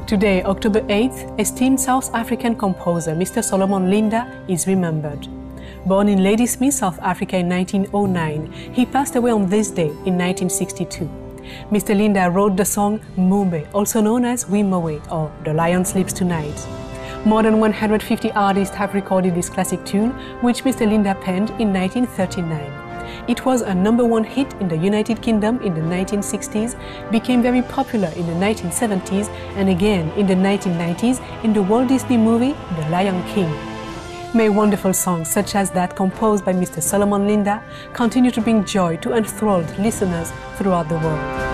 Today, October 8th, esteemed South African composer Mr. Solomon Linda is remembered. Born in Ladysmith, South Africa in 1909, he passed away on this day in 1962. Mr. Linda wrote the song Mumbe, also known as Wimowe or The Lion Sleeps Tonight. More than 150 artists have recorded this classic tune, which Mr. Linda penned in 1939. It was a #1 hit in the United Kingdom in the 1960s, became very popular in the 1970s, and again in the 1990s in the Walt Disney movie The Lion King. May wonderful songs such as that composed by Mr. Solomon Linda continue to bring joy to enthralled listeners throughout the world.